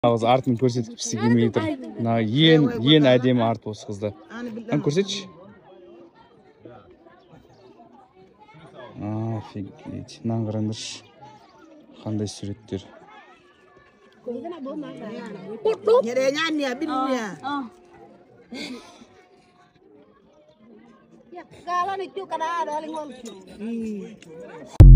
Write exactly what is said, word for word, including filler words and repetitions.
Ağız артын көрсеткісі келмей тұр. Мына ең ең әдемі арт осы қызда. Ан көрсетші. Офигеть. Мынаны қараңдаршы. Қандай суреттер. Kalau itu kada ada lingkungan.